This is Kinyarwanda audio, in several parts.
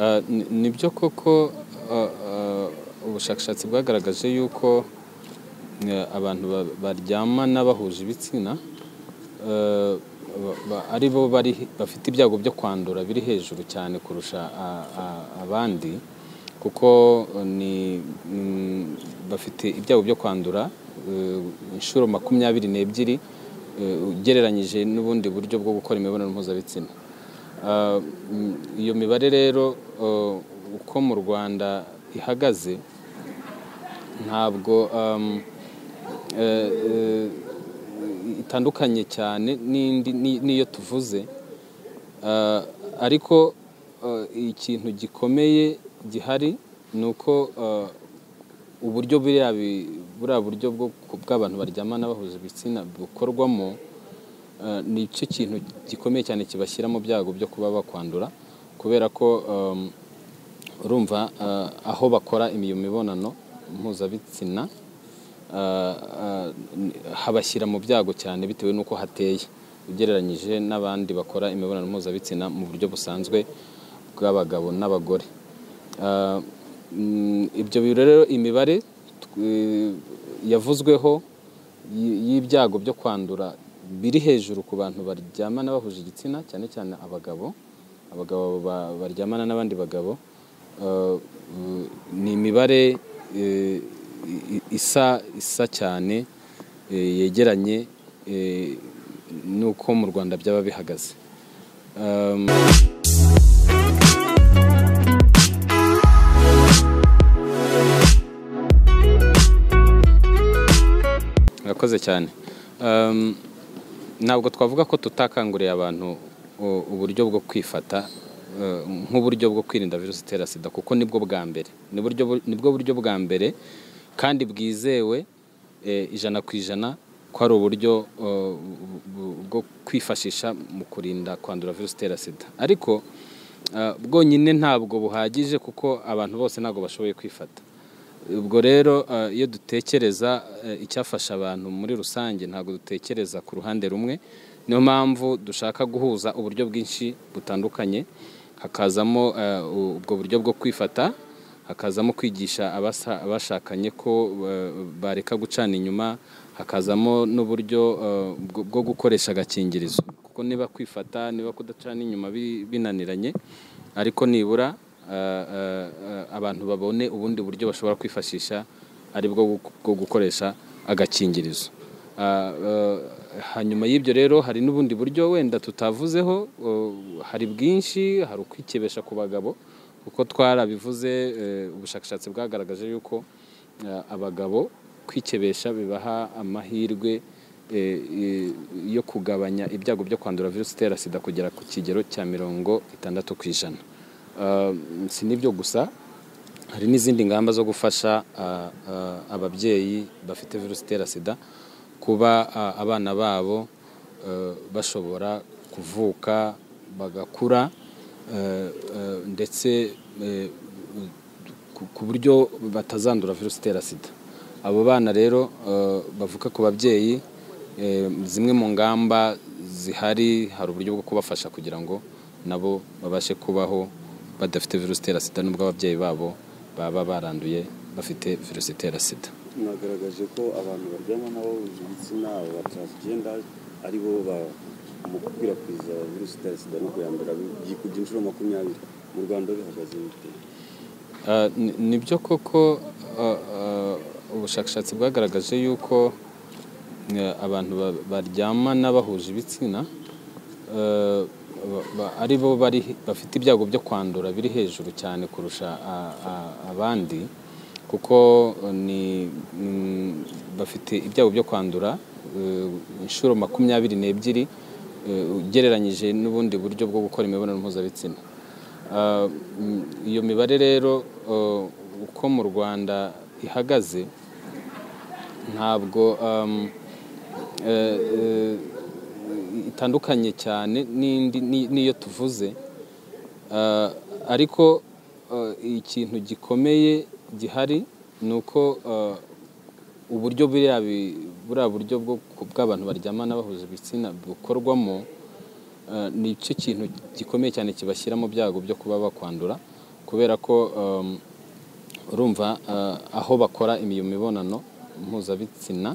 Nibyo koko ubushakashatsi bwagaragaje yuko abantu baryamana bahuje ibitsina ari bo bafite ibyago byo kwandura biri hejuru cyane kurusha abandi, kuko bafite ibyago byo kwandura inshuro 22 ugereranyije n'ubundi buryo bwo gukora imibonano mpuzabitsina. Iyo mibare rero uko mu Rwanda ihagaze ntabwo itandukanye cyane n'iyo tuvuze, ariko ikintu gikomeye gihari ni uko uburyo buriya buryo bw'abantu baryamana bahuje ibitsina bukorwamo ni cyo kintu gikomeye cyane kibashyira mu byago byo kuba bakwandura, kubera ko urumva aho bakora iyo mibonano mpuzabitsina habashyira mu byago cyane bitewe n'uko hateye ugereranyije n'abandi bakora imibonano mpuzabitsina mu buryo busanzwe bw'abagabo n'abagore. Ibyo rero imibare yavuzweho y'ibyago byo kwandura biri hejuru ku bantu baryamana bahuje igitsina, cyane cyane abagabo baryamana n'abandi bagabo, ni imibare isa cyane yegeranye n'uko mu Rwanda byaba bihagaze. Murakoze cyane. Ntabwo twavuga ko tutakanguriye abantu uburyo bwo kwifata nk'uburyo bwo kwirinda virusi itera sida, kuko nibwo buryo bwa mbere kandi bwizewe 100% ko ari uburyo bwo kwifashisha mu kurinda kwandura virusi itera sida. Ariko bwonyine ntabwo buhagije, kuko abantu bose ntabwo bashoboye kwifata. Ubwo rero iyo dutekereza icyafasha abantu muri rusange, ntabwo dutekereza ku ruhande rumwe. Niyo mpamvu dushaka guhuza uburyo bwinshi butandukanye, hakazamo ubwo buryo bwo kwifata, hakazamo kwigisha abashakanye ko bareka gucana inyuma, hakazamo n'uburyo bwo gukoresha agakingirizo, kuko niba kwifata, niba kudacana inyuma binaniranye, ariko nibura abantu babone ubundi buryo bashobora kwifashisha ari bwo gukoresha agakingirizo. Hanyuma y'ibyo rero hari n'ubundi buryo wenda tutavuzeho, hari bwinshi, hari ukwikebesha ku bagabo, kuko twarabivuze, ubushakashatsi bwagaragaje yuko abagabo kwikebesha bibaha amahirwe yo kugabanya ibyago byo kwandura virusi itera sida kugera ku kigero cya 60%. Si n'ibyo gusa, hari n'izindi ngamba zo gufasha ababyeyi bafite virusi itera sida kuba abana babo bashobora kuvuka bagakura, ndetse ku buryo batazandura virusi itera sida. Abo bana rero bavuka ku babyeyi, zimwe mu ngamba zihari, hari uburyo bwo kubafasha kugira ngo nabo babashe kubaho badafite virusi itera sida, nubwo ababyeyi babo baba baranduye bafite virusi itera sida. Nagaragaje ko abantu baryamana bahuje ibitsina transgenda ari bo mu gukwirakwiza virusi itera sida no kuyandura byikubye inshuro 20. Mu Rwanda bihagaze bite? Nibyo koko ubushakashatsi bwagaragaje yuko abantu baryamana bahuje ibitsina ari bo bafite ibyago byo kwandura biri hejuru cyane kurusha abandi, kuko bafite ibyago byo kwandura inshuro 22 ugereranyije n'ubundi buryo bwo gukora imibonano mpuzabitsina. Iyo mibare rero uko mu Rwanda ihagaze ntabwo itandukanye cyane n'iyo tuvuze, ariko ikintu gikomeye gihari ni uko uburyo buriya buryo bw'abantu baryamana bahuje ibitsina bukorwamo ni cyo kintu gikomeye cyane kibashyira mu byago byo kuba bakwandura, kubera ko urumva aho bakora iyo mibonano mpuzabitsina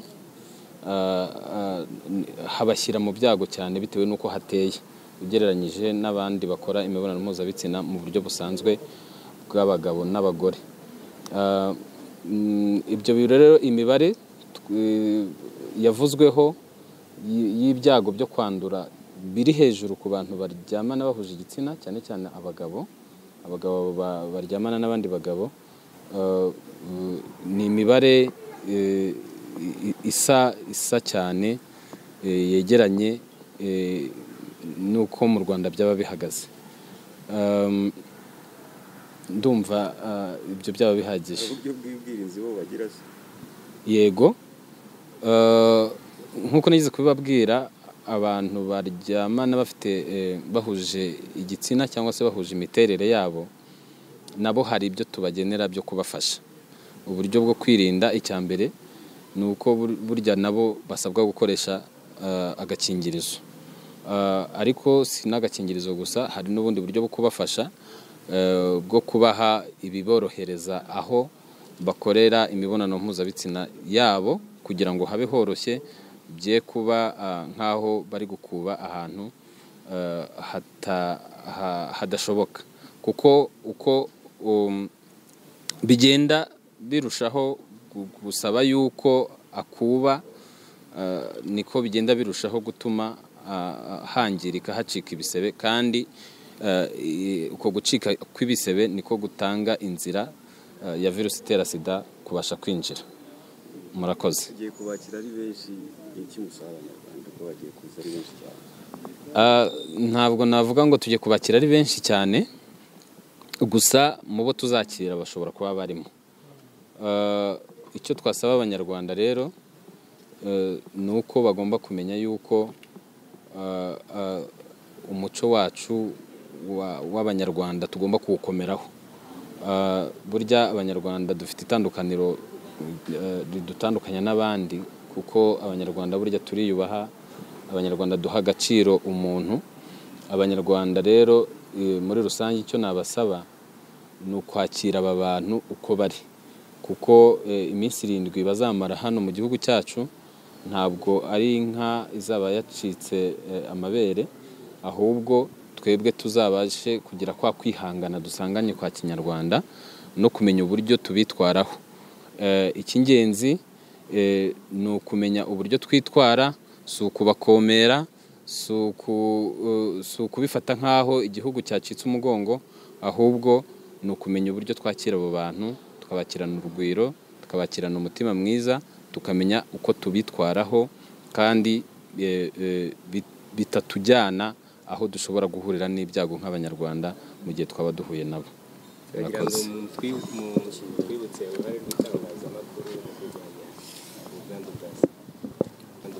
habashyira mu byago cyane bitewe n'uko hateye ugereranyije n'abandi bakora imibonano mpuzabitsina mu buryo busanzwe bw'abagabo n'abagore. Ibyo rero imibare yavuzweho y'ibyago byo kwandura biri hejuru ku bantu baryamana bahuje igitsina, cyane cyane abagabo baryamana n'abandi bagabo, ni imibare isa cyane yegeranye nuko mu Rwanda byaba bihagaze. Ndumva ibyo byaba bihagije. Uburyo bw'ubwirinzi bo bagira se? Yego, nkuko nigeze kubibabwira, abantu baryamana bafite bahuje igitsina cyangwa se bahuje imiterere yabo, nabo hari ibyo tubagenera byo kubafasha. Uburyo bwo kwirinda, icya mbere ni uko burya nabo basabwa gukoresha agakingirizo, ariko si n'agakingirizo gusa, hari n'ubundi buryo bwo kubafasha bwo kubaha ibiborohereza aho bakorera imibonano mpuzabitsina yabo kugira ngo habe horoshye, bye kuba nk'aho bari gukuba ahantu hadashoboka, kuko uko bigenda birushaho gusaba yuko akuba, niko bigenda birushaho gutuma hangirika, hacika ibisebe, kandi uko gucika kw'ibisebe niko gutanga inzira ya virusi itera sida kubasha kwinjira. Murakoze. Tugiye kubakira ari benshi, iki musaba Abanyarwanda ko bagiye kuza ari benshi cyane? Ntabwo navuga ngo tugiye kubakira ari benshi cyane, gusa mu bo tuzakira bashobora kuba barimo. Icyo twasaba Abanyarwanda rero ni uko bagomba kumenya yuko umuco wacu w'Abanyarwanda tugomba kuwukomeraho. Burya Abanyarwanda dufite itandukaniro ridutandukanya n'abandi, kuko Abanyarwanda burya turiyubaha, Abanyarwanda duha agaciro umuntu. Abanyarwanda rero muri rusange icyo nabasaba ni ukwakira aba bantu uko bari, kuko iminsi 7 bazamara hano mu gihugu cyacu ntabwo ari inka izaba yacitse amabere, ahubwo twebwe tuzabashe kugira kwa kwihangana dusanganye kwa Kinyarwanda no kumenya uburyo tubitwaraho. Icy'ingenzi ni ukumenya uburyo twitwara, si ukubakomera, si ukubifata nk'aho igihugu cyacitse umugongo, ahubwo ni ukumenya uburyo twakira abo bantu, tukabakirana urugwiro, tukabakirana umutima mwiza, tukamenya uko tubitwaraho, kandi bitatujyana aho dushobora guhurira n'ibyago nk'Abanyarwanda mu gihe twaba duhuye nabo. Murakoze. Twibutse uruhare rw'itangazamakuru mu kurwanya ubwandu bwa sida.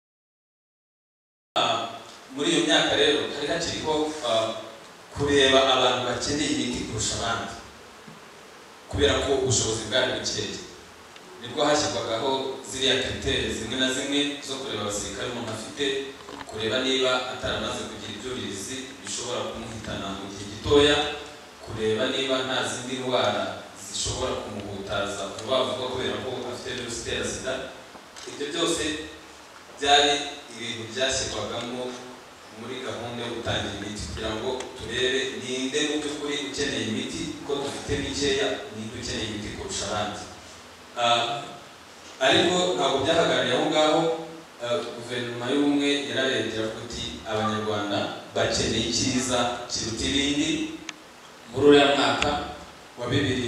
Muri iyo myaka rero hari hakiriho kureba abantu bakeneye imiti kurusha abandi, kubera ko ubushobozi bwari bukeya. Nibwo hashyirwagaho ziriya kriteri zimwe na zimwe zo kureba abasirikare umuntu afite, kureba niba ataramaze kugira ibyuririzi bishobora kumuhitana mu gihe gitoya, kureba niba nta zindi ndwara zishobora kumuhutaza vuba vuba kubera ko afite virusi itera sida. Ibyo byose byari ibintu byashyirwagamo muri gahunda yo gutangira imiti, kugira ngo turebe ninde mu by'ukuri ukeneye imiti, ko dufite mikeya, ninde ukeneye imiti kurusha abandi. Ariko ntabwo byahagarariye aho ngaho. Guverinoma y'ubumwe yararebye iravuga iti Abanyarwanda bakeneye icyiza kiruta ibindi. Muri uriya mwaka wa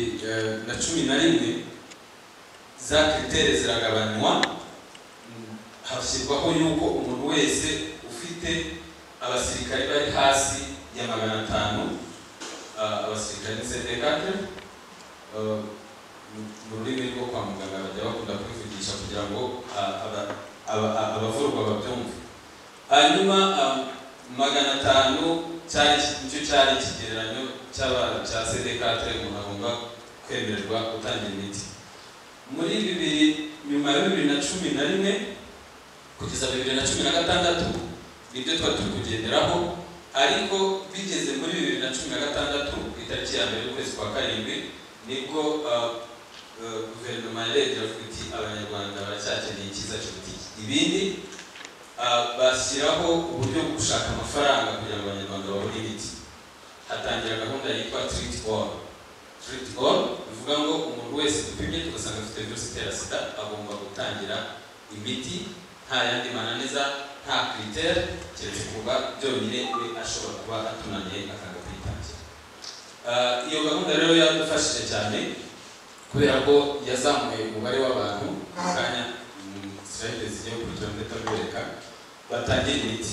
2011 za kriteri ziragabanywa, hashyirwaho yuko umuntu wese ufite abasirikare bari hasi ya 500, abasirikare ni CD4, mu rurimi rwo kwa muganga bajya bakunda kwivugisha kugira ngo abavurwa babyumve. Hanyuma 500 nicyo cyari ikigereranyo cya CD4 umuntu agomba kwemererwa gutangira imiti. Muri nyuma ya 2011 kugeza 2016 nibyo twari turi kugenderaho, ariko bigeze muri 2016 itariki ya mbere y'ukwezi kwa karindwi nibwo guverinoma yarebye iravuga iti abanyarwanda baracyakeneye icyiza kiruta ibindi, bashyiraho uburyo bwo gushaka amafaranga kugira ngo abanyarwanda babone imiti. Hatangira gahunda yitwa Treat All. Treat All bivuga ngo umuntu wese dupimye tugasanga afite virusi itera sida agomba gutangira imiti nta yandi mananiza, nta critère, keretse kuba byonyine we ashobora kuba atunaniye akanga kwitangira. Iyo gahunda rero yadufashije cyane kubera ko yazamuye umubare w'abantu kanya Israel zigiye gukurikira ndetse abereka batangira imiti.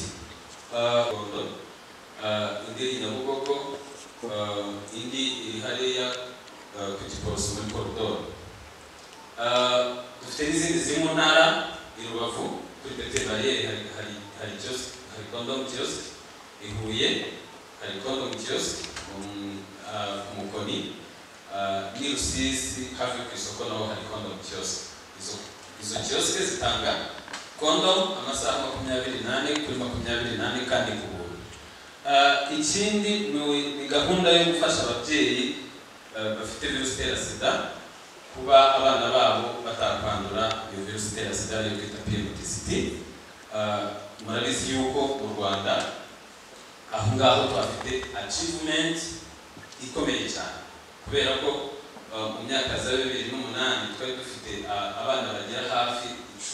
Indi iri Nyabugogo, indi iri hariya ku Giporoso muri koridoro. Dufite n'izindi ziri mu ntara i Rubavu kuri Petite Barriere hari kiosk, hari condom kiosk i Huye, hari condom kiosk ku Mukoni, ni Rusizi hafi ku isoko naho hari condom kiosk. Izo kiosk zitanga condom amasaha 28 kuri 28 kandi ku buntu. Ikindi ni gahunda yo gufasha ababyeyi bafite virusi itera sida kuba abana babo batakwandura iyo virusi itera sida yo kwita PMTCT. Murabizi yuko mu Rwanda aho ngaho twafite achievement ikomeye cyane kubera ko mu myaka za 2008 twari dufite abana bagera hafi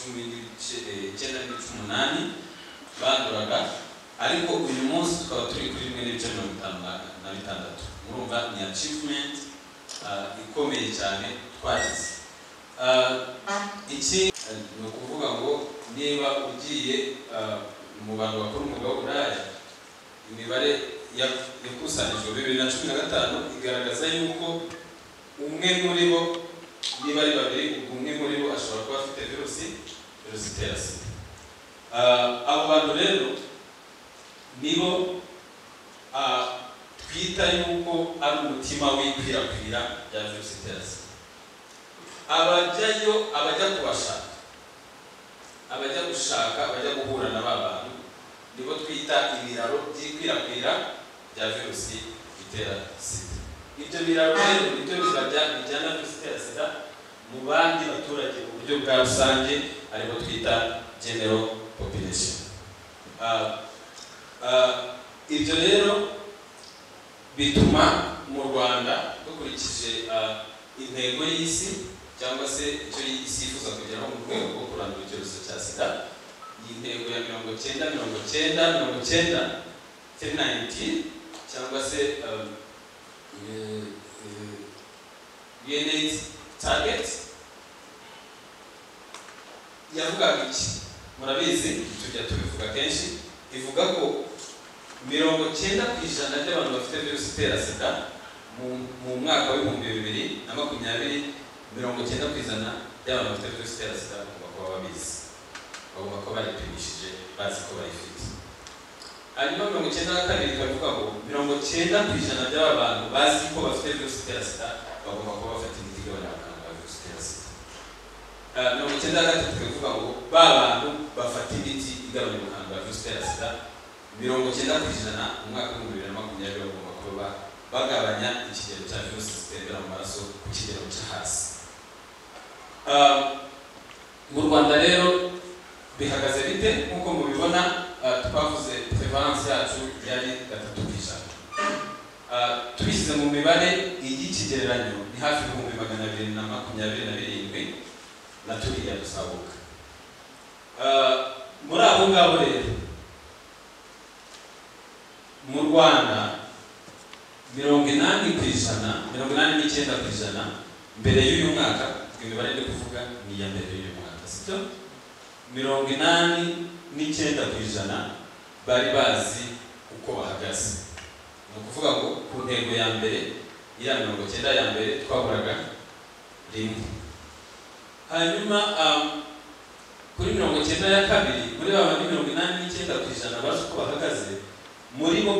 19.8 banduraga, ariko uyu munsi tukaba turi kuri 1.56. Murumva ni achievement ikomeye cyane twagize. Iki ni ukuvuga ngo niba ugiye mu bantu bakora umwuga w'uburaya, imibare yakusanijwe 2015 igaragaza yuko umwe muri bo niba ari babiri, umwe muri bo ashobora kuba afite virusi itera sida. Abo bantu rero nibo twita yuko ari umutima w'ikwirakwira rya virusi itera sida. Abajyayo, abajya kubashaka, abajya gushaka, abajya guhura na ba bantu nibo twita ibiraro by'ikwirakwira rya virusi itera sida. Ibyo biraro rero nibyo bijyana virusi itera sida mu bandi baturage mu buryo bwa rusange, aribo twita general population. Ibyo rero bituma mu Rwanda dukurikije intego y'isi cyangwa se icyo isi yifuza kugeraho mu rwego rwo kurandura icyorezo cya sida, iyi ntego ya 90 cyangwa se UNAIDS target yavugaga iki? Murabizi tujya tubivuga kenshi, ivuga ko 90% by'abantu bafite virusi itera sida mu mwaka wa 2020 na 2020, 90% by'abantu bafite virusi itera sida bagomba kuba babizi, bagomba kuba baripimishije bazi ko bayifite. Hanyuma 92 bakavuga ngo 90% by'aba bantu bazi ko bafite virusi itera sida bagomba kuba bafite imiti igabanya ubukana bwa virusi itera sida. 93 bakavuga ngo ba bantu bafata imiti igabanya ubukana bwa virusi itera sida 90% mu mwaka wa 2020 bagomba kuba bagabanya ikigero cya virusi zitembera mu maraso ku kigero cyo hasi. Mu Rwanda rero bihagaze bite? Nk'uko mubibona twavuze prevalence yacu yari 3%. Tubishyize mu mibare y'ikigereranyo ni hafi 227 na turiya dusabuka. Muri abo ngabo rero mu Rwanda 89% mbere y'uyu mwaka, imibare ndi kuvuga ni iya mbere y'uyu mwaka, sibyo? 89% bari bazi uko bahagaze. Ni ukuvuga ngo ku ntego ya mbere ya 90 ya mbere twaburaga rimwe. Hanyuma kuri 90 ya kabiri, muri babandi 89% bazi uko bahagaze, muri bo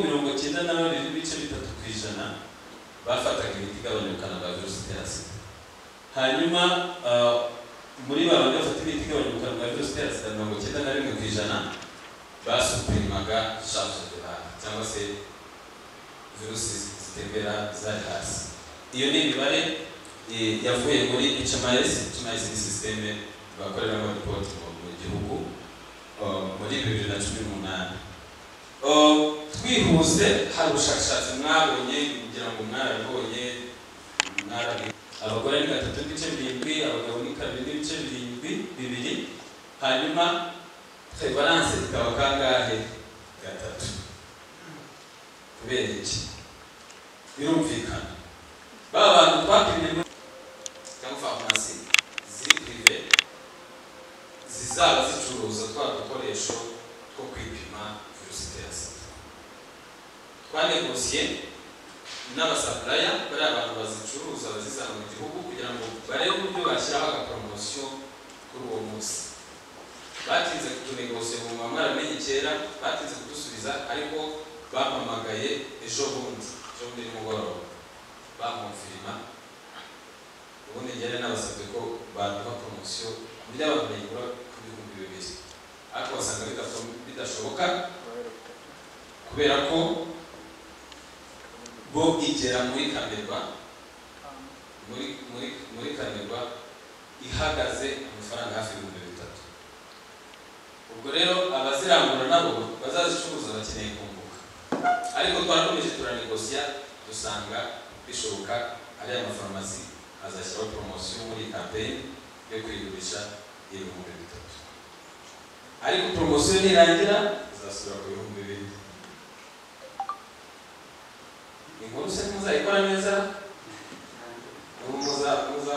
92.3% bafataga imiti igabanya ubukana bwa virusi itera sida. Hanyuma muri babandi bafata imiti igabanya ubukana bwa virusi itera sida 91% basuprimaga charge de la cyangwa se virusi zitembera zari hasi. Iyo ni imibare yavuye muri HMIS. HMIS ni systeme bakoreramo report mu gihugu muri 2018. Twihuse hari ubushakashatsi mwabonye kugira ngo mwarabonye abagore ni 3.7, abagabo ni 2.7, hanyuma prevalence ikaba kangahe? 3. Kubera iki? Birumvikana baba bantu twapimye cyangwa farumasi ziri prive zizaba zicuruza twa dukoresho two kwipima virusi itera sida. Twanegosiye n'abasupplier bari abantu bazicuruza bazizana mu gihugu kugira ngo barebe uburyo bashyiraho agapromosiyo kuri uwo munsi. Batinze kutunegosiye mu mwaramenye kera, batinze kudusubiza, ariko bampamagaye ejo bundi nimugoroba bakonfirima. Ubundi njyane n'abasabye ko baduha promosiyo kuburyo abantu bayigura ku bihumbi 2,000, ariko basanga bidashoboka kubera ko bo igera muri Kamerwa, muri Kamerwa ihagaze amafaranga hafi 3,000. Ubwo rero abazirangura nabo bazazicuruza bakeneye kunguka, ariko twarakomeje turanegosiya dusanga bishoboka. Ari amafarumasi azashyiraho promosiyo muri campaign yo kwigurisha 3,000, ariko promosiyo nirangira izasubira ku 2,000. Inkuru se muzayikora neza, ubu muzavuga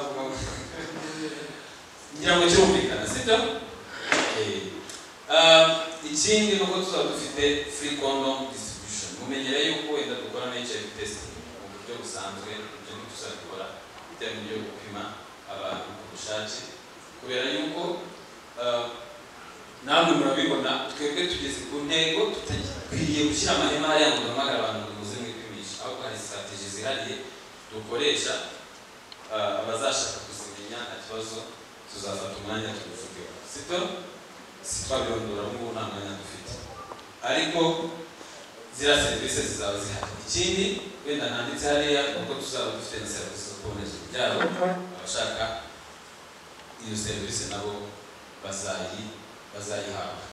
ngira ngo cyumvikana, sibyo? Ikindi nuko tuzaba dufite free condom distribution. Mumenyera yuko wenda dukora na HIV testing mu buryo busanzwe, ibyo ntituzabikora bitewe n'ibyo gupima abantu ku bushake, kubera yuko namwe murabibona twebwe tugeze ku ntego tutagiye gushyira amahema hariya ngo duhamagare abantu ngo muze mwipimisha, ahubwo hari strategy zihariye dukoresha. Abazashaka kuzimenya nta kibazo, tuzafata umwanya tubivugeho, sibyo? Twabirondora n'ubu nta mwanya dufite, ariko ziriya serivisi zizaba zihari. Ikindi wenda nanditse hariya nuko tuzaba dufite na serivisi zo kuboneza urubyaro. Abashaka iyo serivisi nabo bazayihabwa.